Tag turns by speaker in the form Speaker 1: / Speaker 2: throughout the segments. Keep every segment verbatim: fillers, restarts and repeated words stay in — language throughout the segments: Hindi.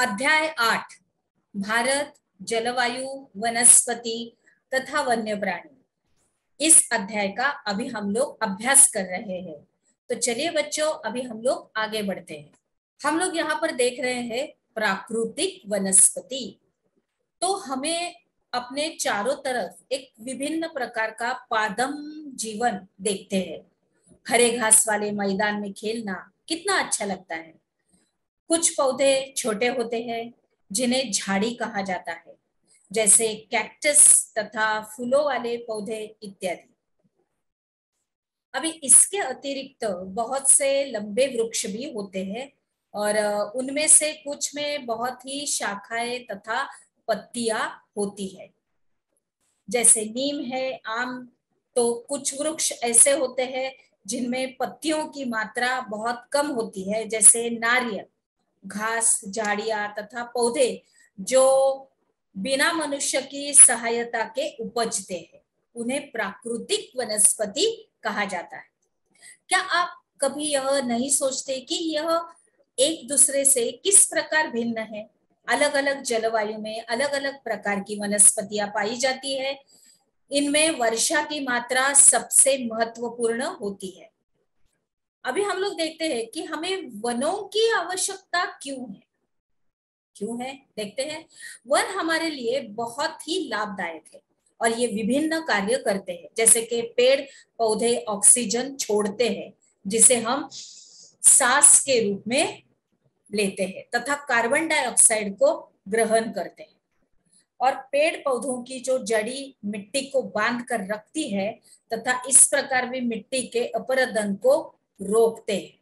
Speaker 1: अध्याय आठ, भारत, जलवायु, वनस्पति तथा वन्य प्राणी। इस अध्याय का अभी हम लोग अभ्यास कर रहे हैं। तो चलिए बच्चों, अभी हम लोग आगे बढ़ते हैं। हम लोग यहाँ पर देख रहे हैं प्राकृतिक वनस्पति। तो हमें अपने चारों तरफ एक विभिन्न प्रकार का पादम जीवन देखते हैं। हरे घास वाले मैदान में खेलना कितना अच्छा लगता है। कुछ पौधे छोटे होते हैं जिन्हें झाड़ी कहा जाता है, जैसे कैक्टस तथा फूलों वाले पौधे इत्यादि। अभी इसके अतिरिक्त बहुत से लंबे वृक्ष भी होते हैं और उनमें से कुछ में बहुत ही शाखाएं तथा पत्तियां होती है, जैसे नीम है, आम। तो कुछ वृक्ष ऐसे होते हैं जिनमें पत्तियों की मात्रा बहुत कम होती है, जैसे नारियल। घास, झाड़ियां तथा पौधे जो बिना मनुष्य की सहायता के उपजते हैं, उन्हें प्राकृतिक वनस्पति कहा जाता है। क्या आप कभी यह नहीं सोचते कि यह एक दूसरे से किस प्रकार भिन्न है? अलग अलग जलवायु में अलग अलग प्रकार की वनस्पतियां पाई जाती है। इनमें वर्षा की मात्रा सबसे महत्वपूर्ण होती है। अभी हम लोग देखते हैं कि हमें वनों की आवश्यकता क्यों है। क्यों है देखते हैं। वन हमारे लिए बहुत ही लाभदायक है और ये विभिन्न कार्य करते हैं, जैसे कि पेड़ पौधे ऑक्सीजन छोड़ते हैं जिसे हम सांस के रूप में लेते हैं, तथा कार्बन डाइऑक्साइड को ग्रहण करते हैं। और पेड़ पौधों की जो जड़ी मिट्टी को बांध कर रखती है तथा इस प्रकार भी मिट्टी के अपरदन को रोकते हैं।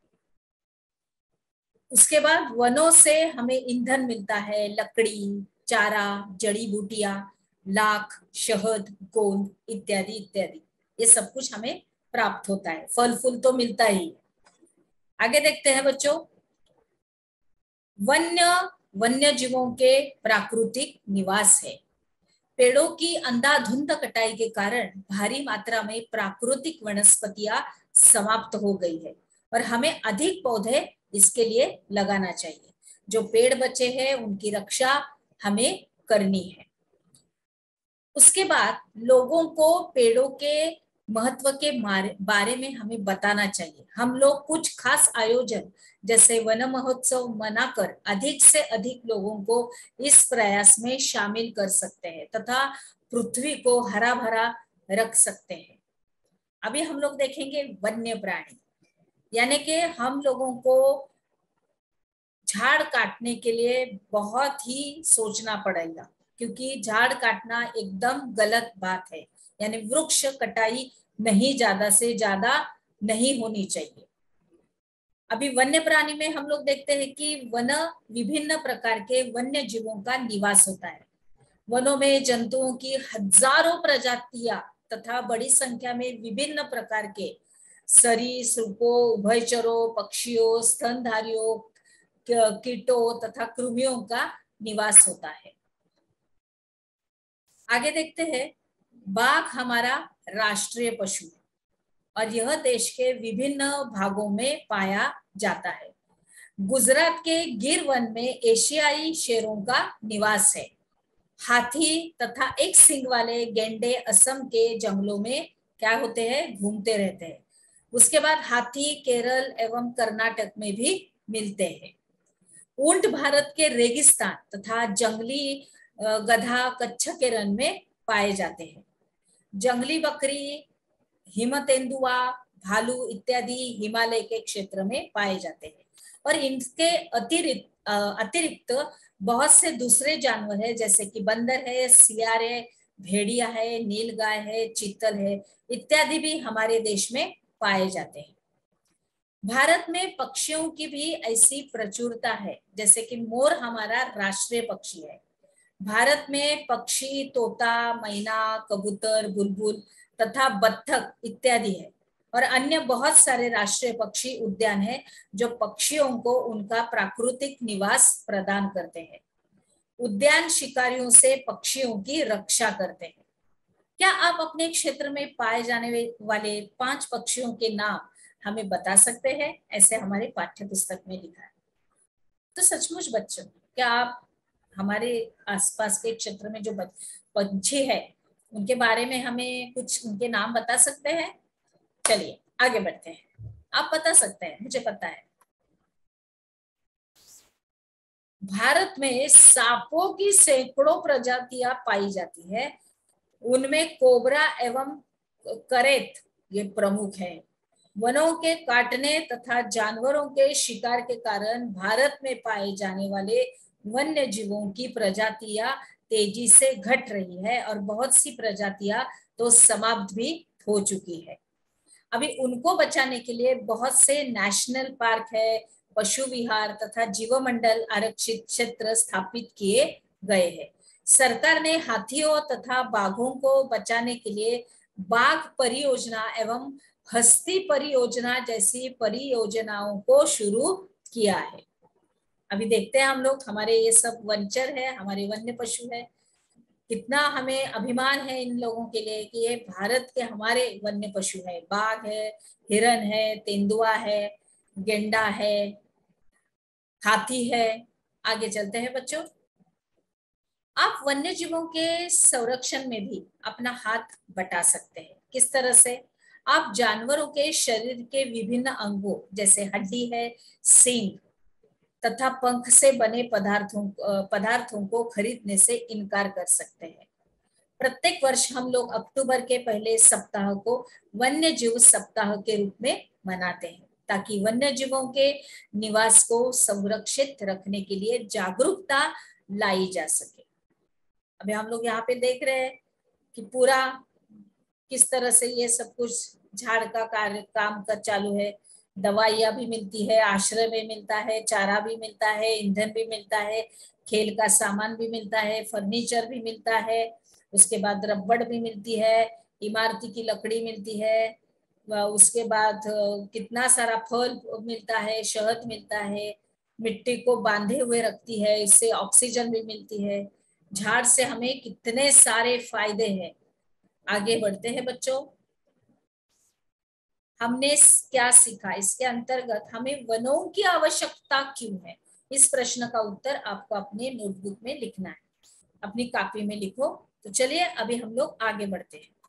Speaker 1: उसके बाद वनों से हमें ईंधन मिलता है, लकड़ी, चारा, जड़ी बूटियां, लाख, शहद, गोंद इत्यादि इत्यादि। ये सब कुछ हमें प्राप्त होता है। फल फूल तो मिलता ही है। आगे देखते हैं बच्चों। वन्य वन्य जीवों के प्राकृतिक निवास है। पेड़ों की अंधाधुंध कटाई के कारण भारी मात्रा में प्राकृतिक वनस्पतियां समाप्त हो गई है और हमें अधिक पौधे इसके लिए लगाना चाहिए। जो पेड़ बचे हैं उनकी रक्षा हमें करनी है। उसके बाद लोगों को पेड़ों के महत्व के बारे में हमें बताना चाहिए। हम लोग कुछ खास आयोजन जैसे वन महोत्सव मनाकर अधिक से अधिक लोगों को इस प्रयास में शामिल कर सकते हैं तथा पृथ्वी को हरा भरा रख सकते हैं। अभी हम लोग देखेंगे वन्य प्राणी, यानी कि हम लोगों को झाड़ काटने के लिए बहुत ही सोचना पड़ेगा, क्योंकि झाड़ काटना एकदम गलत बात है। यानी वृक्ष कटाई नहीं ज्यादा से ज्यादा नहीं होनी चाहिए। अभी वन्य प्राणी में हम लोग देखते हैं कि वन विभिन्न प्रकार के वन्य जीवों का निवास होता है। वनों में जंतुओं की हजारों प्रजातियां तथा बड़ी संख्या में विभिन्न प्रकार के सरीसृपों, उभयचरों, पक्षियों, स्तनधारियों, कीटों तथा कृमियों का निवास होता है। आगे देखते हैं। बाघ हमारा राष्ट्रीय पशु है और यह देश के विभिन्न भागों में पाया जाता है। गुजरात के गिर वन में एशियाई शेरों का निवास है। हाथी तथा एक सींग वाले गेंडे असम के जंगलों में क्या होते हैं, घूमते रहते हैं। उसके बाद हाथी केरल एवं कर्नाटक में भी मिलते हैं। ऊंट भारत के रेगिस्तान तथा जंगली गधा कच्छ के रण में पाए जाते हैं। जंगली बकरी, हिम तेंदुआ, भालू इत्यादि हिमालय के क्षेत्र में पाए जाते हैं। और इनके अतिरिक्त अतिरिक्त बहुत से दूसरे जानवर है, जैसे कि बंदर है, सियार है, भेड़िया है, नीलगाय है, चीतल है इत्यादि भी हमारे देश में पाए जाते हैं। भारत में पक्षियों की भी ऐसी प्रचुरता है, जैसे कि मोर हमारा राष्ट्रीय पक्षी है। भारत में पक्षी तोता, मैना, कबूतर, बुलबुल तथा बत्तख इत्यादि है और अन्य बहुत सारे राष्ट्रीय पक्षी उद्यान है जो पक्षियों को उनका प्राकृतिक निवास प्रदान करते हैं। उद्यान शिकारियों से पक्षियों की रक्षा करते हैं। क्या आप अपने क्षेत्र में पाए जाने वाले पांच पक्षियों के नाम हमें बता सकते हैं? ऐसे हमारे पाठ्य पुस्तक में लिखा है। तो सचमुच बच्चों, क्या आप हमारे आसपास के क्षेत्र में जो पंछी है उनके बारे में हमें कुछ उनके नाम बता सकते हैं? चलिए आगे बढ़ते हैं। आप बता सकते हैं, मुझे पता है। भारत में सांपों की सैकड़ों प्रजातियां पाई जाती है। उनमें कोबरा एवं करेत ये प्रमुख है। वनों के काटने तथा जानवरों के शिकार के कारण भारत में पाए जाने वाले वन्य जीवों की प्रजातियां तेजी से घट रही है और बहुत सी प्रजातियां तो समाप्त भी हो चुकी है। अभी उनको बचाने के लिए बहुत से नेशनल पार्क है, पशु विहार तथा जीवमंडल आरक्षित क्षेत्र स्थापित किए गए हैं। सरकार ने हाथियों तथा बाघों को बचाने के लिए बाघ परियोजना एवं हस्ती परियोजना जैसी परियोजनाओं को शुरू किया है। अभी देखते हैं हम लोग, हमारे ये सब वनचर है, हमारे वन्य पशु है, कितना हमें अभिमान है इन लोगों के लिए कि ये भारत के हमारे वन्य पशु है। बाघ है, हिरन है, तेंदुआ है, गेंडा है, हाथी है। आगे चलते हैं बच्चों। आप वन्य जीवों के संरक्षण में भी अपना हाथ बटा सकते हैं। किस तरह से? आप जानवरों के शरीर के विभिन्न अंगों जैसे हड्डी है, सींग तथा पंख से बने पदार्थों पदार्थों को खरीदने से इनकार कर सकते हैं। प्रत्येक वर्ष हम लोग अक्टूबर के पहले सप्ताह को वन्य जीव सप्ताह के रूप में मनाते हैं, ताकि वन्य जीवों के निवास को संरक्षित रखने के लिए जागरूकता लाई जा सके। अभी हम लोग यहाँ पे देख रहे हैं कि पूरा किस तरह से ये सब कुछ झाड़ का कार्य काम कर चालू है। दवाइयां भी मिलती है, आश्रय भी मिलता है, चारा भी मिलता है, ईंधन भी मिलता है, खेल का सामान भी मिलता है, फर्नीचर भी मिलता है, उसके बाद रबड़ भी मिलती है, इमारती की लकड़ी मिलती है, उसके बाद कितना सारा फल मिलता है, शहद मिलता है, मिट्टी को बांधे हुए रखती है, इससे ऑक्सीजन भी मिलती है। झाड़ से हमें कितने सारे फायदे हैं। आगे बढ़ते हैं बच्चों। हमने क्या सीखा? इसके अंतर्गत हमें वनों की आवश्यकता क्यों है, इस प्रश्न का उत्तर आपको अपने नोटबुक में लिखना है, अपनी कॉपी में लिखो। तो चलिए अभी हम लोग आगे बढ़ते हैं।